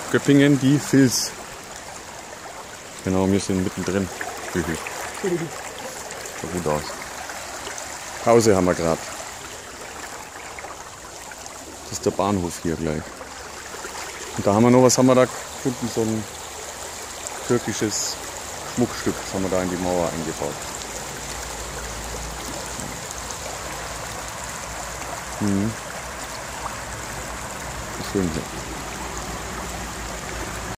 Göppingen, die Vils. Genau, wir sind mittendrin. Sieht gut aus. Pause haben wir gerade. Das ist der Bahnhof hier gleich. Und da haben wir noch, was haben wir da gefunden? So ein türkisches Schmuckstück, das haben wir da in die Mauer eingebaut. Schön hier.